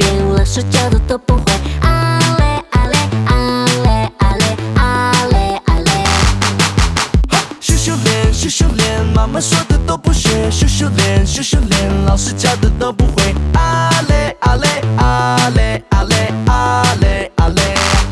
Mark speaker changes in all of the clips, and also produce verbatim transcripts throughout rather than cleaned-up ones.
Speaker 1: 练，老师教的都不会。啊嘞啊嘞啊嘞啊嘞啊嘞啊嘞。
Speaker 2: 羞羞脸，羞羞脸，妈妈说的都不学。羞羞脸，羞羞脸，老师教的都不会。啊嘞啊嘞啊嘞啊嘞啊嘞啊嘞。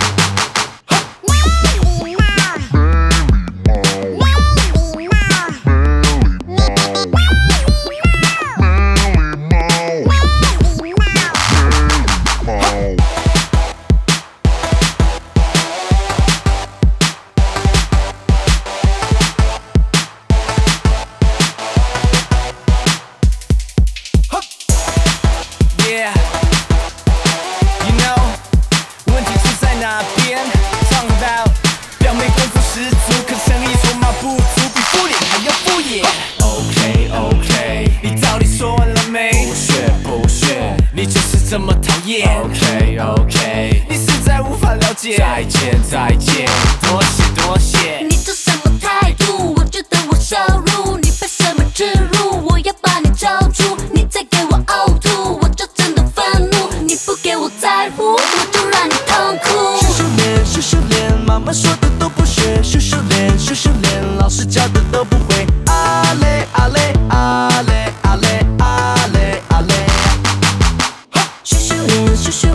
Speaker 3: Yeah, you know， 问题出在哪边？talk about表面功夫十足，可诚意说嘛不足，比敷脸还要敷衍。OK OK， 你到底说完了没？不屑不屑，你就是这么讨厌。OK OK， 你实在无法了解。再见再见，多谢多谢。
Speaker 1: 你这什么态度？我觉得我羞辱你，被什么植入？我要把你揪住，你再给我呕吐，我就真的愤怒。你不给我在乎，我就让你痛苦。
Speaker 2: 羞羞脸，羞羞脸，妈妈说的都不学。羞羞脸，羞羞脸，老师教的都不会。啊嘞啊嘞啊嘞啊嘞啊嘞啊嘞。
Speaker 1: 羞羞脸，羞羞